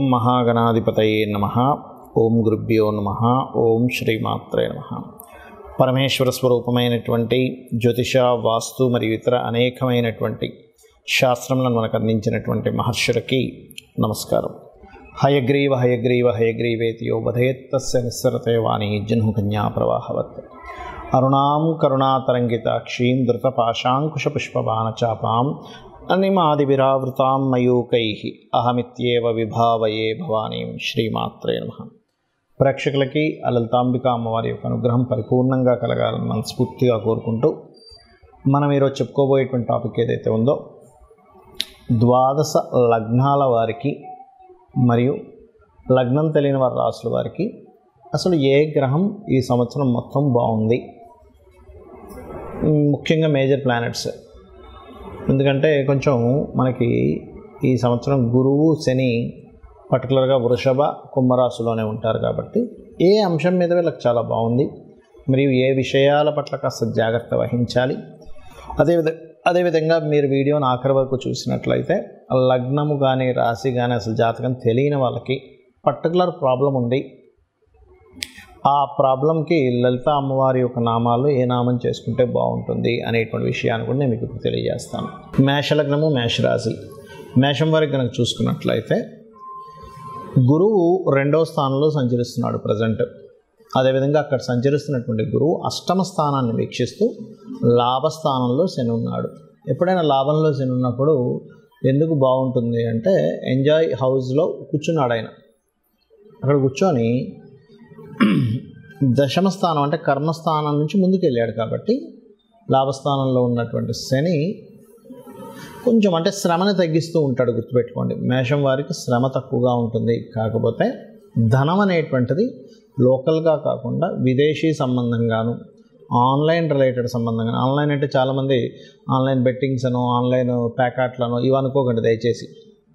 మహాగణాధిపతయే నమః. ఓం గురుభ్యో నమః. ఓం శ్రీమాత్రే నమః. పరమేశ్వర స్వరూపమైనటువంటి జ్యోతిష, వాస్తు మరియు ఇతర అనేకమైనటువంటి శాస్త్రములను మనకు అందించినటువంటి మహర్షులకి నమస్కారం. హయగ్రీవ హయగ్రీవ హయగ్రీవేతి యో వధేత్తస్య నిస్సరతే వాణి జహ్నుకన్యా ప్రవాహవత్. అరుణాం కరుణాతరంగితాక్షీం ధృతపాశాంకుశపుష్పబాణచాపాం అనిమాదివిరావృతాం మయూకైః అహమిత్యేవ విభావయే భవానీం. శ్రీమాత్రే నమః. ప్రేక్షకులకి ఆ లలితాంబిక అమ్మవారి యొక్క అనుగ్రహం పరిపూర్ణంగా కలగాలని మనస్ఫూర్తిగా కోరుకుంటూ మనం ఈరోజు చెప్పుకోబోయేటువంటి టాపిక్ ఏదైతే ఉందో, ద్వాదశ లగ్నాల వారికి మరియు లగ్నం తెలియని వారి రాసుల వారికి అసలు ఏ గ్రహం ఈ సంవత్సరం మొత్తం బాగుంది, ముఖ్యంగా మేజర్ ప్లానెట్స్. ఎందుకంటే కొంచెం మనకి ఈ సంవత్సరం గురువు, శని పర్టికులర్గా వృషభ, కుంభరాశిలోనే ఉంటారు కాబట్టి ఏ అంశం మీద వీళ్ళకి చాలా బాగుంది, మరియు ఏ విషయాల పట్ల కాస్త జాగ్రత్త వహించాలి. అదేవిధంగా మీరు వీడియోని ఆఖరి వరకు చూసినట్లయితే లగ్నము కానీ రాశి కానీ అసలు జాతకం తెలియని వాళ్ళకి పర్టికులర్ ప్రాబ్లం ఉంది, ఆ ప్రాబ్లంకి లలిత అమ్మవారి యొక్క నామాలు ఏ నామం చేసుకుంటే బాగుంటుంది అనేటువంటి విషయాన్ని కూడా నేను మీకు ఇప్పుడు తెలియజేస్తాను. మేషలగ్నము, మేషరాశి. మేషం వారికి కనుక చూసుకున్నట్లయితే గురువు 2వ స్థానంలో సంచరిస్తున్నాడు ప్రజెంట్. అదేవిధంగా అక్కడ సంచరిస్తున్నటువంటి గురువు అష్టమ స్థానాన్ని వీక్షిస్తూ లాభస్థానంలో శని ఉన్నాడు. ఎప్పుడైనా లాభంలో శని ఉన్నప్పుడు ఎందుకు బాగుంటుంది అంటే, ఎంజాయ్ హౌస్లో కూర్చున్నాడు ఆయన. అక్కడ కూర్చొని దశమ స్థానం అంటే కర్మస్థానం నుంచి ముందుకు వెళ్ళాడు కాబట్టి లాభస్థానంలో ఉన్నటువంటి శని కొంచెం అంటే శ్రమని తగ్గిస్తూ ఉంటాడు. గుర్తుపెట్టుకోండి, మేషం వారికి శ్రమ తక్కువగా ఉంటుంది. కాకపోతే ధనం అనేటువంటిది లోకల్గా కాకుండా విదేశీ సంబంధంగాను, ఆన్లైన్ రిలేటెడ్ సంబంధంగా. ఆన్లైన్ అంటే చాలామంది ఆన్లైన్ బెట్టింగ్స్ అనో, ఆన్లైన్ ప్యాకెట్లను ఇవి అనుకోకండి దయచేసి.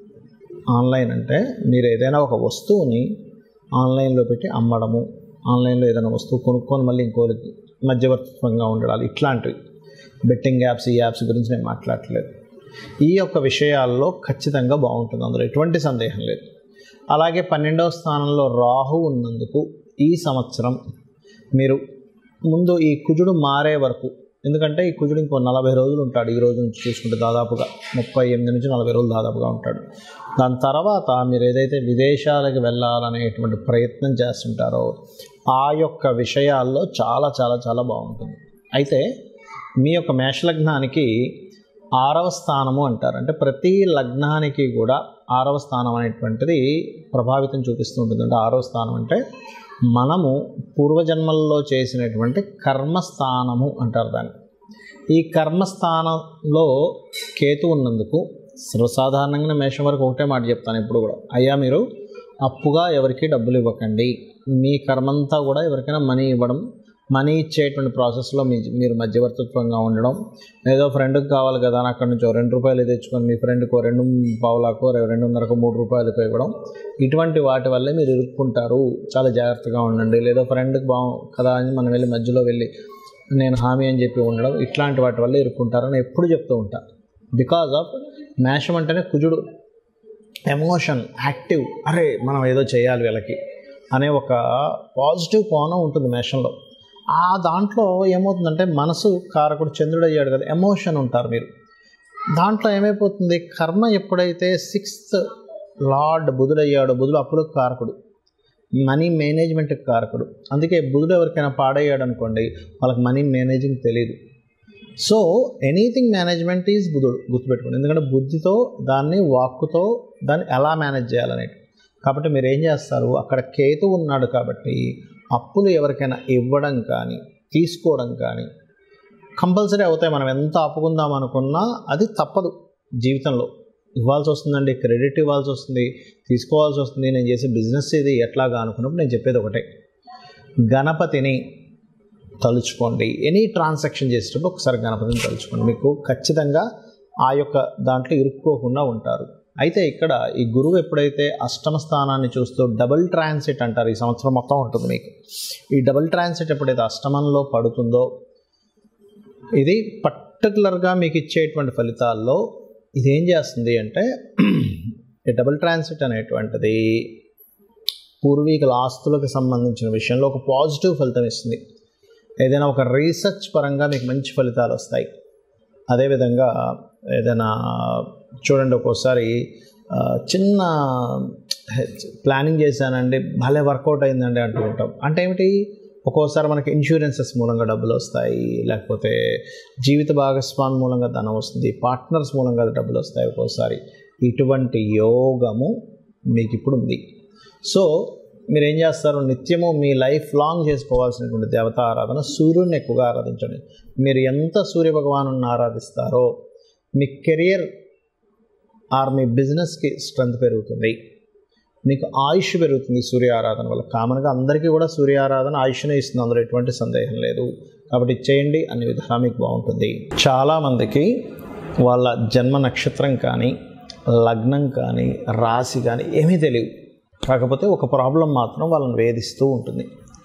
ఆన్లైన్ అంటే మీరు ఏదైనా ఒక వస్తువుని ఆన్లైన్లో పెట్టి అమ్మడము, ఆన్లైన్లో ఏదైనా వస్తువు కొనుక్కొని మళ్ళీ ఇంకోరికి మధ్యవర్తిత్వంగా ఉండడాలు, ఇట్లాంటివి. బెట్టింగ్ యాప్స్, ఈ యాప్స్ గురించి నేను మాట్లాడట్లేదు. ఈ యొక్క విషయాల్లో ఖచ్చితంగా బాగుంటుంది, అందులో ఎటువంటి సందేహం లేదు. అలాగే 12వ స్థానంలో రాహు ఉన్నందుకు ఈ సంవత్సరం మీరు ముందు ఈ కుజుడు మారే వరకు, ఎందుకంటే ఈ కుజుడు ఇంకో 40 రోజులు ఉంటాడు. ఈ రోజు నుంచి చూసుకుంటే దాదాపుగా 38 నుంచి 40 రోజులు దాదాపుగా ఉంటాడు. దాని తర్వాత మీరు ఏదైతే విదేశాలకు వెళ్ళాలనేటువంటి ప్రయత్నం చేస్తుంటారో ఆ యొక్క విషయాల్లో చాలా చాలా చాలా బాగుంటుంది. అయితే మీ యొక్క మేషలగ్నానికి 6వ స్థానము అంటారు. అంటే ప్రతి లగ్నానికి కూడా 6వ స్థానం అనేటువంటిది ప్రభావితం చూపిస్తూ ఉంటుంది. అంటే 6వ స్థానం అంటే మనము పూర్వజన్మల్లో చేసినటువంటి కర్మస్థానము అంటారు దాన్ని. ఈ కర్మస్థానంలో కేతు ఉన్నందుకు సర్వసాధారణంగా మేషం వరకు ఒకటే మాట చెప్తాను ఎప్పుడు కూడా, అయ్యా మీరు అప్పుగా ఎవరికి డబ్బులు ఇవ్వకండి. మీ కర్మంతా కూడా ఎవరికైనా మనీ ఇవ్వడం, మనీ ఇచ్చేటువంటి ప్రాసెస్లో మీరు మధ్యవర్తిత్వంగా ఉండడం. ఏదో ఫ్రెండ్కి కావాలి కదా అని అక్కడి నుంచి 2 రూపాయలు తెచ్చుకొని మీ ఫ్రెండ్కో 2 పావులాకో 2.5కో 3 రూపాయలకో ఇవ్వడం, ఇటువంటి వాటి వల్లే మీరు ఇరుక్కుంటారు. చాలా జాగ్రత్తగా ఉండండి. లేదో ఫ్రెండ్కి కదా అని మనం వెళ్ళి మధ్యలో వెళ్ళి నేను హామీ అని చెప్పి ఉండడం, ఇట్లాంటి వాటి వల్ల ఇరుక్కుంటారని ఎప్పుడు చెప్తూ ఉంటాను. బికాజ్ ఆఫ్ మేషం అంటేనే కుజుడు ఎమోషన్, యాక్టివ్, అరే మనం ఏదో చేయాలి వీళ్ళకి అనే ఒక పాజిటివ్ కోణం ఉంటుంది మేషంలో. ఆ దాంట్లో ఏమవుతుందంటే మనసు కారకుడు చంద్రుడు అయ్యాడు కదా, ఎమోషన్ ఉంటారు మీరు. దాంట్లో ఏమైపోతుంది, కర్మ ఎప్పుడైతే 6th లార్డ్ బుధుడు అయ్యాడో, బుధుడు అప్పులకు కారకుడు, మనీ మేనేజ్మెంట్కి కారకుడు. అందుకే బుధుడు ఎవరికైనా పాడయ్యాడు అనుకోండి, వాళ్ళకి మనీ మేనేజింగ్ తెలియదు. సో ఎనీథింగ్ మేనేజ్మెంట్ ఈజ్ బుధుడు, గుర్తుపెట్టుకోండి. ఎందుకంటే బుద్ధితో దాన్ని, వాక్కుతో దాన్ని ఎలా మేనేజ్ చేయాలనేది. కాబట్టి మీరు ఏం చేస్తారు, అక్కడ కేతు ఉన్నాడు కాబట్టి అప్పులు ఎవరికైనా ఇవ్వడం కానీ తీసుకోవడం కానీ కంపల్సరీ అవుతాయి. మనం ఎంత అప్పుకుందాం అనుకున్నా అది తప్పదు, జీవితంలో ఇవ్వాల్సి వస్తుందండి. క్రెడిట్ ఇవ్వాల్సి వస్తుంది, తీసుకోవాల్సి వస్తుంది. నేను చేసే బిజినెస్ ఇది ఎట్లాగా అనుకున్నప్పుడు నేను చెప్పేది ఒకటే, గణపతిని తలుచుకోండి. ఎనీ ట్రాన్సాక్షన్ చేసేటప్పుడు ఒకసారి గణపతిని తలుచుకోండి, మీకు ఖచ్చితంగా ఆ యొక్క దాంట్లో ఇరుక్కోకుండా ఉంటారు. అయితే ఇక్కడ ఈ గురువు ఎప్పుడైతే అష్టమ స్థానాన్ని చూస్తూ డబుల్ ట్రాన్సిట్ అంటారు, ఈ సంవత్సరం మొత్తం ఉంటుంది మీకు. ఈ డబుల్ ట్రాన్సిట్ ఎప్పుడైతే అష్టమంలో పడుతుందో ఇది పర్టికులర్గా మీకు ఇచ్చేటువంటి ఫలితాల్లో ఇదేం చేస్తుంది అంటే ఈ డబుల్ ట్రాన్సిట్ అనేటువంటిది పూర్వీకుల ఆస్తులకు సంబంధించిన విషయంలో ఒక పాజిటివ్ ఫలితం ఇస్తుంది. ఏదైనా ఒక రీసెర్చ్ పరంగా మీకు మంచి ఫలితాలు వస్తాయి. అదేవిధంగా ఏదైనా చూడండి, ఒక్కోసారి చిన్న ప్లానింగ్ చేశానండి భలే వర్కౌట్ అయిందండి అంటూ ఉంటాం. అంటే ఏమిటి, ఒక్కోసారి మనకి ఇన్సూరెన్సెస్ మూలంగా డబ్బులు వస్తాయి, లేకపోతే జీవిత భాగస్వామి మూలంగా ధనం వస్తుంది, పార్ట్నర్స్ మూలంగా డబ్బులు వస్తాయి ఒక్కోసారి. ఇటువంటి యోగము మీకు ఇప్పుడు ఉంది. సో మీరు ఏం చేస్తారు, నిత్యము మీ లైఫ్ లాంగ్ చేసుకోవాల్సినటువంటి దేవతా ఆరాధన సూర్యుడిని ఎక్కువగా ఆరాధించండి. మీరు ఎంత సూర్య భగవాను ఆరాధిస్తారో మీ కెరియర్ ఆర్ మీ బిజినెస్కి స్ట్రెంత్ పెరుగుతుంది, మీకు ఆయుష్ పెరుగుతుంది సూర్య ఆరాధన వల్ల. కామన్గా అందరికీ కూడా సూర్య ఆరాధన ఆయుష్నే ఇస్తుంది, అందులో ఎటువంటి సందేహం లేదు. కాబట్టి చేయండి, అన్ని విధాలా మీకు బాగుంటుంది. చాలామందికి వాళ్ళ జన్మ నక్షత్రం కానీ లగ్నం కానీ రాశి కానీ ఏమీ తెలియదు. కాకపోతే ఒక ప్రాబ్లం మాత్రం వాళ్ళని వేధిస్తూ ఉంటుంది.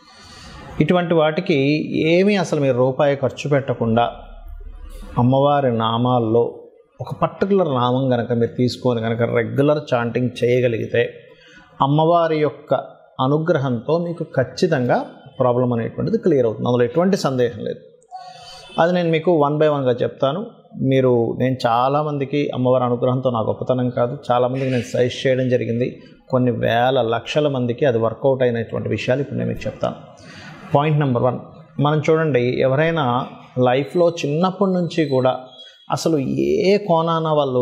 ఇటువంటి వాటికి ఏమీ అసలు మీరు రూపాయి ఖర్చు పెట్టకుండా అమ్మవారి నామాల్లో ఒక పర్టికులర్ నామం కనుక మీరు తీసుకొని కనుక రెగ్యులర్ చాంటింగ్ చేయగలిగితే అమ్మవారి యొక్క అనుగ్రహంతో మీకు ఖచ్చితంగా ప్రాబ్లం అనేటువంటిది క్లియర్ అవుతుంది, అందులో ఎటువంటి సందేహం లేదు. అది నేను మీకు 1 by 1గా చెప్తాను. నేను చాలామందికి అమ్మవారి అనుగ్రహంతో నా గొప్పతనం కాదు, చాలామందికి నేను సజెస్ట్ చేయడం జరిగింది. కొన్ని వేల లక్షల మందికి అది వర్కౌట్ అయినటువంటి విషయాలు ఇప్పుడు నేను మీకు చెప్తాను. పాయింట్ నెంబర్ 1, మనం చూడండి, ఎవరైనా లైఫ్లో చిన్నప్పటి నుంచి కూడా అసలు ఏ కోణాన వాళ్ళు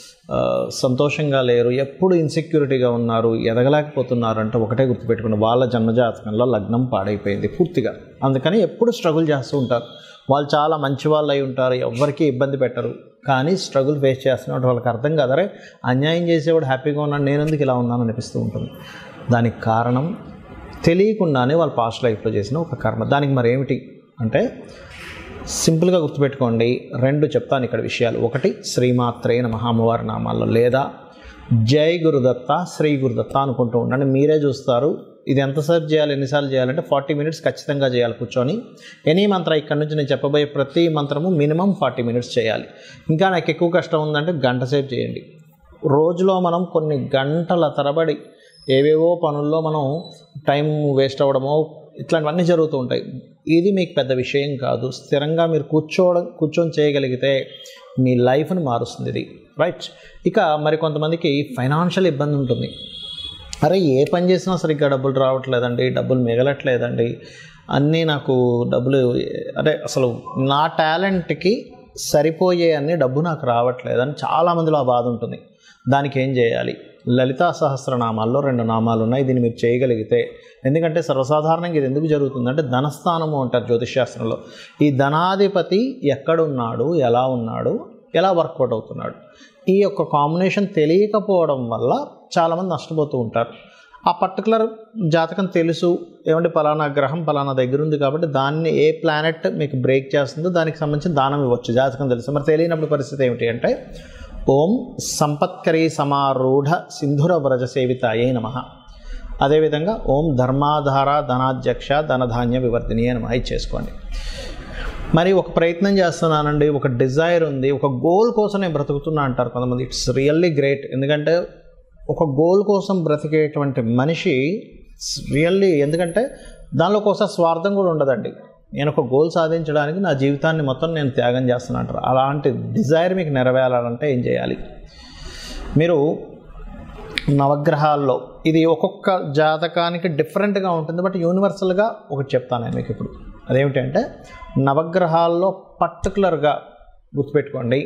సంతోషంగా లేరు, ఎప్పుడు ఇన్సెక్యూరిటీగా ఉన్నారు, ఎదగలేకపోతున్నారు అంటే ఒకటే గుర్తుపెట్టుకుని, వాళ్ళ జన్మజాతకంలో లగ్నం పాడైపోయింది పూర్తిగా. అందుకని ఎప్పుడు స్ట్రగుల్ చేస్తూ ఉంటారు. వాళ్ళు చాలా మంచి వాళ్ళు అయి ఉంటారు, ఎవరికి ఇబ్బంది పెట్టరు, కానీ స్ట్రగుల్ ఫేస్ చేస్తున్నట్టు వాళ్ళకి అర్థం కాదరే అన్యాయం చేసేవాడు హ్యాపీగా ఉన్నాడు, నేను ఎందుకు ఇలా ఉన్నాను అనిపిస్తూ ఉంటుంది. దానికి కారణం తెలియకుండానే వాళ్ళ పాస్ట్ లైఫ్లో చేసిన ఒక కర్మ. దానికి మరి ఏమిటి అంటే సింపుల్గా గుర్తుపెట్టుకోండి, 2 చెప్తాను ఇక్కడ విషయాలు. ఒకటి శ్రీమాత్రే నమః అమ్మవారి నామాల్లో, లేదా జై గురుదత్త శ్రీ గురుదత్త అనుకుంటూ ఉండండి. మీరే చూస్తారు ఇది ఎంతసేపు చేయాలి, ఎన్నిసార్లు చేయాలంటే 40 minutes ఖచ్చితంగా చేయాలి కూర్చొని. ఎనీ మంత్ర ఇక్కడ నుంచి నేను చెప్పబోయే ప్రతి మంత్రము మినిమం 40 minutes చేయాలి. ఇంకా నాకు ఎక్కువ కష్టం ఉందంటే గంట సేపు చేయండి. రోజులో మనం కొన్ని గంటల తరబడి ఏవేవో పనుల్లో మనం టైం వేస్ట్ అవ్వడమో ఇట్లాంటివన్నీ జరుగుతూ ఉంటాయి. ఇది మీకు పెద్ద విషయం కాదు. స్థిరంగా మీరు కూర్చొని చేయగలిగితే మీ లైఫ్ని మారుస్తుంది ఇది, రైట్. ఇక మరి కొంతమందికి ఫైనాన్షియల్ ఇబ్బంది ఉంటుంది. అరే ఏ పని చేసినా సరిగ్గా డబ్బులు రావట్లేదండి, డబ్బులు మిగలట్లేదండి, అన్నీ నాకు డబ్బులు అదే అసలు నా టాలెంట్కి సరిపోయే అన్ని డబ్బు నాకు రావట్లేదని చాలామందిలో ఆ బాధ ఉంటుంది. దానికి ఏం చేయాలి, లలితా సహస్రనామాల్లో 2 నామాలు ఉన్నాయి. దీన్ని మీరు చేయగలిగితే, ఎందుకంటే సర్వసాధారణంగా ఇది ఎందుకు జరుగుతుందంటే ధనస్థానము అంటారు జ్యోతిష్శాస్త్రంలో. ఈ ధనాధిపతి ఎక్కడున్నాడు, ఎలా ఉన్నాడు, ఎలా వర్కౌట్ అవుతున్నాడు, ఈ యొక్క కాంబినేషన్ తెలియకపోవడం వల్ల చాలామంది నష్టపోతూ ఉంటారు. ఆ పర్టికులర్ జాతకం తెలుసు, ఏమంటే పలానా గ్రహం పలానా దగ్గర ఉంది కాబట్టి దాన్ని ఏ ప్లానెట్ మీకు బ్రేక్ చేస్తుందో దానికి సంబంధించిన దానం ఇవ్వచ్చు, జాతకం తెలుసు. మరి తెలియనప్పుడు పరిస్థితి ఏమిటి అంటే ఓం సంపత్కరీ సమారూఢ సింధుర వ్రజ సేవితాయే నమః, అదేవిధంగా ఓం ధర్మాధార ధనాధ్యక్ష ధనధాన్య వివర్ధిని అని నమః చేసుకోండి. మరి ఒక ప్రయత్నం చేస్తున్నానండి, ఒక డిజైర్ ఉంది, ఒక గోల్ కోసం నేను బ్రతుకుతున్నా అంటారు కొంతమంది. It's really great. ఎందుకంటే ఒక గోల్ కోసం బ్రతికేటువంటి మనిషి రియల్లీ, ఎందుకంటే దానిలో కోసం స్వార్థం కూడా ఉండదండి. నేను ఒక గోల్ సాధించడానికి నా జీవితాన్ని మొత్తం నేను త్యాగం చేస్తున్నా అంటారు. అలాంటి డిజైర్ మీకు నెరవేరాలంటే ఏం చేయాలి, మీరు నవగ్రహాల్లో, ఇది ఒక్కొక్క జాతకానికి డిఫరెంట్గా ఉంటుంది, బట్ యూనివర్సల్గా ఒకటి చెప్తాను నేను మీకు ఇప్పుడు. అదేమిటంటే నవగ్రహాల్లో పర్టికులర్గా గుర్తుపెట్టుకోండి,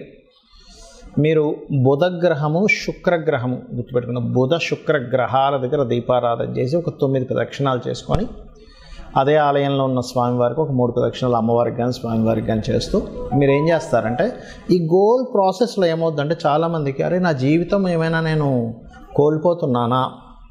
మీరు బుధగ్రహము శుక్రగ్రహము గుర్తుపెట్టుకున్న బుధ శుక్ర గ్రహాల దగ్గర దీపారాధన చేసి ఒక 9 ప్రదక్షిణాలు చేసుకొని అదే ఆలయంలో ఉన్న స్వామివారికి ఒక 3 ప్రదక్షిణాలు అమ్మవారికి కానీ స్వామివారికి కానీ చేస్తూ మీరు ఏం చేస్తారంటే ఈ గోల్ ప్రాసెస్లో ఏమవుతుందంటే చాలామందికి అరే నా జీవితం ఏమైనా నేను కోల్పోతున్నానా,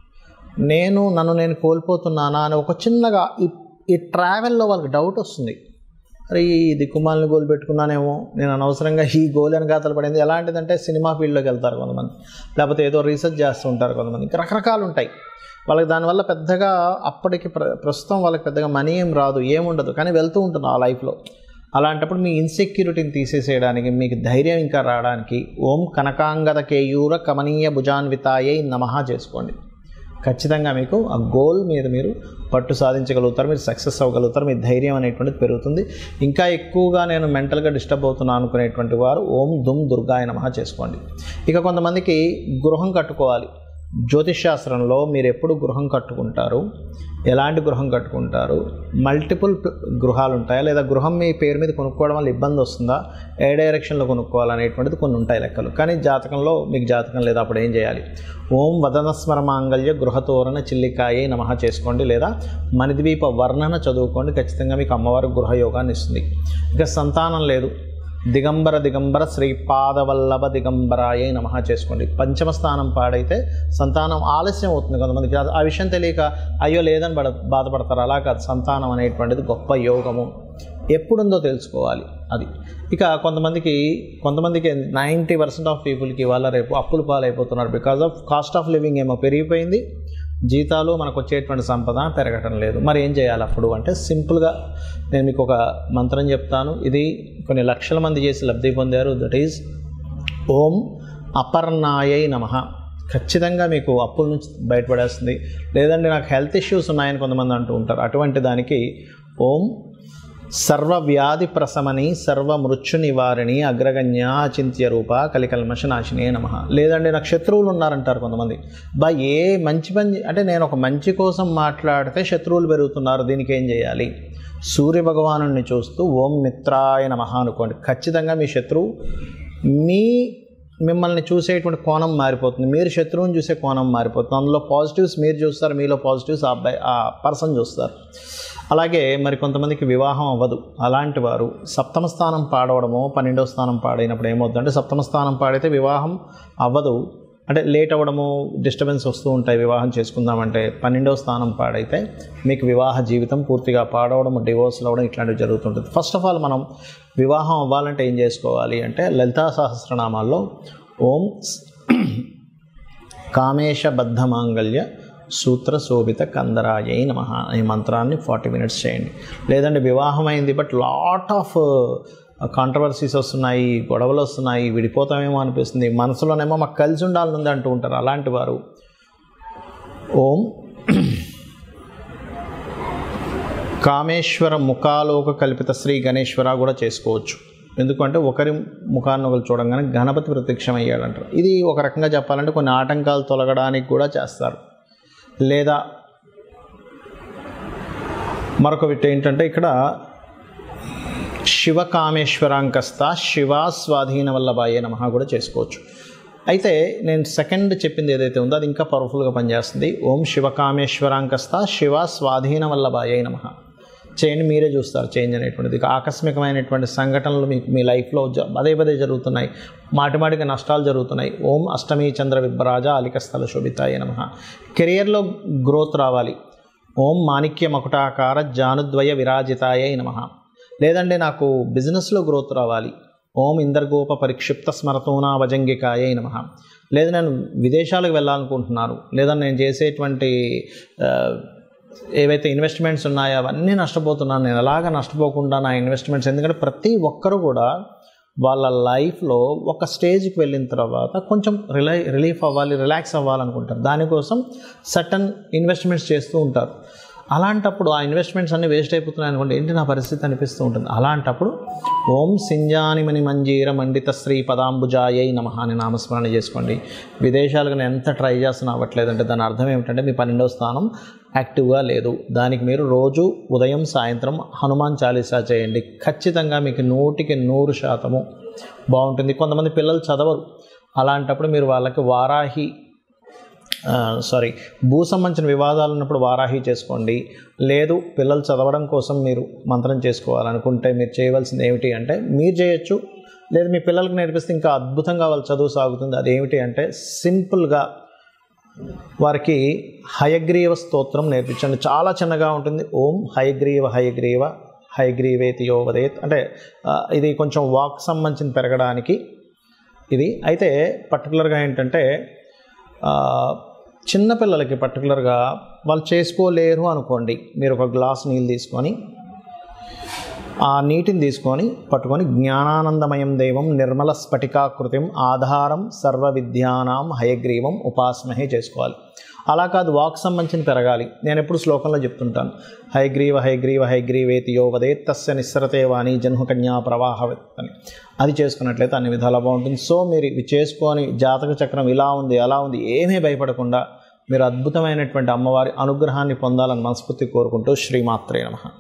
నన్ను నేను కోల్పోతున్నానా అని ఒక చిన్నగా ఈ ట్రావెల్లో వాళ్ళకి డౌట్ వస్తుంది. అరే ఈ దిక్కుమాలని గోల్ పెట్టుకున్నానేమో, నేను అనవసరంగా ఈ గోల్ అని గాతలు పడింది. ఎలాంటిదంటే సినిమా ఫీల్డ్లోకి వెళ్తారు కొంతమంది, లేకపోతే ఏదో రీసెర్చ్ చేస్తూ ఉంటారు కొంతమంది, ఇంకా రకరకాలు ఉంటాయి. వాళ్ళకి దానివల్ల పెద్దగా అప్పటికి ప్రస్తుతం వాళ్ళకి పెద్దగా మనీ ఏం రాదు, ఏముండదు, కానీ వెళ్తూ ఉంటుంది ఆ లైఫ్లో. అలాంటప్పుడు మీ ఇన్సెక్యూరిటీని తీసేసేయడానికి, మీకు ధైర్యం ఇంకా రావడానికి ఓం కనకాంగద కేయూర కమనీయ భుజాన్వితాయై నమః చేసుకోండి. ఖచ్చితంగా మీకు ఆ గోల్ మీద మీరు పట్టు సాధించగలుగుతారు, మీరు సక్సెస్ అవ్వగలుగుతారు, మీ ధైర్యం అనేటువంటిది పెరుగుతుంది. ఇంకా ఎక్కువగా నేను మెంటల్గా డిస్టర్బ్ అవుతున్నాను అనుకునేటువంటి వారు ఓం దుమ్ దుర్గాయ నమః చేసుకోండి. ఇక కొంతమందికి గృహం కట్టుకోవాలి. జ్యోతిష్ శాస్త్రంలో మీరు ఎప్పుడు గృహం కట్టుకుంటారు, ఎలాంటి గృహం కట్టుకుంటారు, మల్టిపుల్ గృహాలు ఉంటాయా, లేదా గృహం మీ పేరు మీద కొనుక్కోవడం వల్ల ఇబ్బంది వస్తుందా, ఏ డైరెక్షన్లో కొనుక్కోవాలనేటువంటిది కొన్ని ఉంటాయి లెక్కలు. కానీ జాతకంలో మీకు జాతకం లేదా అప్పుడు ఏం చేయాలి? ఓం వదనస్మర మాంగళ్య గృహతోరణ చిల్లికాయే నమః చేసుకోండి, లేదా మణిద్వీప వర్ణన చదువుకోండి. ఖచ్చితంగా మీకు అమ్మవారు గృహయోగాన్ని ఇస్తుంది. ఇక సంతానం లేదు, దిగంబర దిగంబర శ్రీపాదవల్లభ దిగంబరాయే నమః చేసుకోండి. పంచమ స్థానం పాడైతే సంతానం ఆలస్యం అవుతుంది. కొంతమందికి ఆ విషయం తెలియక అయ్యో లేదని బాధపడతారు. అలా కాదు, సంతానం అనేటువంటిది గొప్ప యోగము, ఎప్పుడుందో తెలుసుకోవాలి అది. ఇక కొంతమందికి 90% ఆఫ్ పీపుల్కి వాళ్ళ రేపు అప్పులు పాలైపోతున్నారు. Because of cost of living ఏమో పెరిగిపోయింది, జీతాలు మనకు వచ్చేటువంటి సంపద పెరగటం లేదు. మరి ఏం చేయాలి అప్పుడు అంటే, సింపుల్గా నేను మీకు ఒక మంత్రం చెప్తాను. ఇది కొన్ని లక్షల మంది చేసి లబ్ధి పొందారు. దట్ ఈజ్ ఓం అపర్ణాయై నమః. ఖచ్చితంగా మీకు అప్పుల నుంచి బయటపడేస్తుంది. లేదంటే నాకు హెల్త్ ఇష్యూస్ ఉన్నాయని కొంతమంది అంటూ ఉంటారు. అటువంటి దానికి ఓం సర్వవ్యాధి ప్రశమని సర్వమృత్యు నివారిణి అగ్రగణ్య అచింత్య రూప కలికల్మష నాశినే నమః. లేదండి నాకు శత్రువులు ఉన్నారంటారు కొంతమంది. ఏ మంచి పని అంటే, నేను ఒక మంచి కోసం మాట్లాడితే శత్రువులు పెరుగుతున్నారు, దీనికి ఏం చేయాలి? సూర్య భగవానుడిని చూస్తూ ఓం మిత్రాయ నమః అనుకోండి. ఖచ్చితంగా మీ శత్రువు మిమ్మల్ని చూసేటువంటి కోణం మారిపోతుంది, మీరు శత్రువుని చూసే కోణం మారిపోతుంది. అందులో పాజిటివ్స్ మీరు చూస్తారు, మీలో పాజిటివ్స్ ఆ పర్సన్ చూస్తారు. అలాగే మరి కొంతమందికి వివాహం అవ్వదు. అలాంటి వారు సప్తమ స్థానం పాడవడమో 12వ స్థానం పాడైనప్పుడు ఏమవుతుందంటే, సప్తమ స్థానం పాడైతే వివాహం అవ్వదు, అంటే లేట్ అవ్వడము, డిస్టర్బెన్స్ వస్తూ ఉంటాయి వివాహం చేసుకుందామంటే. 12వ స్థానం పాడైతే మీకు వివాహ జీవితం పూర్తిగా పాడవడము, డివోర్స్లు అవ్వడం ఇట్లాంటివి జరుగుతుంటుంది. ఫస్ట్ ఆఫ్ ఆల్ మనం వివాహం అవ్వాలంటే ఏం చేసుకోవాలి అంటే, లలితా సహస్రనామాల్లో ఓం కామేశ బద్ధ మాంగళ్య సూత్ర శోభిత కందరాయై నమః ఈ మంత్రాన్ని 40 minutes చేయండి. లేదంటే వివాహం అయింది బట్ లాట్ ఆఫ్ కాంట్రవర్సీస్ వస్తున్నాయి, గొడవలు వస్తున్నాయి, విడిపోతామేమో అనిపిస్తుంది, మనసులోనేమో మాకు కలిసి ఉండాలని అంటూ ఉంటారు. అలాంటి వారు ఓం కామేశ్వర ముఖాలోక కల్పిత శ్రీ గణేశ్వర కూడా చేసుకోవచ్చు. ఎందుకంటే ఒకరి ముఖాన్ని ఒకరు చూడంగానే గణపతి ప్రత్యక్షమయ్యాడంటారు. ఇది ఒక రకంగా చెప్పాలంటే కొన్ని ఆటంకాలు తొలగడానికి కూడా చేస్తారు. లేదా మరొక విట్ ఏంటంటే, ఇక్కడ శివకామేశ్వరాంకస్త శివా స్వాధీన వల్లభాయే నమః కూడా చేసుకోవచ్చు. అయితే నేను సెకండ్ చెప్పింది ఏదైతే ఉందో అది ఇంకా పవర్ఫుల్గా పనిచేస్తుంది. ఓం శివకామేశ్వరాంకస్త శివా స్వాధీన వల్లభాయే నమః చేయండి. మీరే చూస్తారు చేంజ్ అనేటువంటిది. ఆకస్మికమైనటువంటి సంఘటనలు మీ లైఫ్లో పదే జరుగుతున్నాయి, మాటిమాటికి నష్టాలు జరుగుతున్నాయి. ఓం అష్టమీ చంద్ర విభ్రాజ అలికస్థల శోభితాయ నమః. కెరియర్లో గ్రోత్ రావాలి. ఓం మాణిక్య మకుటాకార జానుద్వయ విరాజితాయ నమః. లేదంటే నాకు బిజినెస్లో గ్రోత్ రావాలి. ఓం ఇందర్గోప పరిక్షిప్త స్మరతోనా వజంగికాయ నమః. లేదా నేను విదేశాలకు వెళ్ళాలనుకుంటున్నాను, లేదా నేను చేసేటువంటి ఏవైతే ఇన్వెస్ట్మెంట్స్ ఉన్నాయో అవన్నీ నష్టపోతున్నాను, నేను అలాగా నష్టపోకుండా నా ఇన్వెస్ట్మెంట్స్, ఎందుకంటే ప్రతి ఒక్కరు కూడా వాళ్ళ లైఫ్లో ఒక స్టేజ్కి వెళ్ళిన తర్వాత కొంచెం రిలీఫ్ అవ్వాలి, రిలాక్స్ అవ్వాలనుకుంటారు. దానికోసం సర్టన్ ఇన్వెస్ట్మెంట్స్ చేస్తూ ఉంటారు. అలాంటప్పుడు ఆ ఇన్వెస్ట్మెంట్స్ అన్నీ వేస్ట్ అయిపోతున్నాయి అనుకోండి, ఏంటి నా పరిస్థితి అనిపిస్తూ ఉంటుంది. అలాంటప్పుడు ఓం సింజానిమణి మంజీర మండిత శ్రీ పదాంబుజాయై నమః అని నామస్మరణ చేసుకోండి. విదేశాలకు నేను ఎంత ట్రై చేస్తున్నా అవ్వట్లేదంటే దాని అర్థం ఏమిటంటే మీ 12వ స్థానం యాక్టివ్గా లేదు. దానికి మీరు రోజు ఉదయం సాయంత్రం హనుమాన్ చాలీసా చేయండి. ఖచ్చితంగా మీకు 100% బాగుంటుంది. కొంతమంది పిల్లలు చదవరు, అలాంటప్పుడు మీరు వాళ్ళకి భూ సంబంధించిన వివాదాలు ఉన్నప్పుడు వారాహి చేసుకోండి. లేదు పిల్లలు చదవడం కోసం మీరు మంత్రం చేసుకోవాలనుకుంటే మీరు చేయవలసింది ఏమిటి అంటే, మీరు చేయొచ్చు, లేదు మీ పిల్లలకు నేర్పిస్తే ఇంకా అద్భుతంగా వాళ్ళ చదువు సాగుతుంది. అదేమిటి అంటే సింపుల్గా వారికి హయగ్రీవ స్తోత్రం నేర్పించండి. చాలా చిన్నగా ఉంటుంది. ఓం హయగ్రీవ హయగ్రీవ హయగ్రీవేతి యోవదేత్ అంటే ఇది కొంచెం వాక్ సంబంధించిన పెరగడానికి ఇది. అయితే పర్టికులర్గా ఏంటంటే చిన్నపిల్లలకి పర్టికులర్గా వాళ్ళు చేసుకోలేరు అనుకోండి, మీరు ఒక గ్లాస్ నీళ్ళు తీసుకొని ఆ నీటిని తీసుకొని పట్టుకొని జ్ఞానానందమయం దేవం నిర్మల స్ఫటికాకృతిం ఆధారం సర్వ విద్యానాం హయగ్రీవం ఉపాసమహే చేసుకోవాలి. అలా కాదు, వాక్ సంబంధించిన పెరగాలి. నేను ఎప్పుడు శ్లోకంలో చెప్తుంటాను, హయగ్రీవ హయగ్రీవ హయగ్రీవేతి యో వదేత్ తస్య నిస్సరతే వాణి జన్మకన్యా ప్రవాహవత్ అని. అది చేసుకున్నట్లయితే అన్ని విధాలా బాగుంటుంది. సో మీరు ఇవి చేసుకొని జాతక చక్రం ఇలా ఉంది అలా ఉంది ఏమీ భయపడకుండా మీరు అద్భుతమైనటువంటి అమ్మవారి అనుగ్రహాన్ని పొందాలని మనస్ఫూర్తి కోరుకుంటూ శ్రీమాత్రే నమః.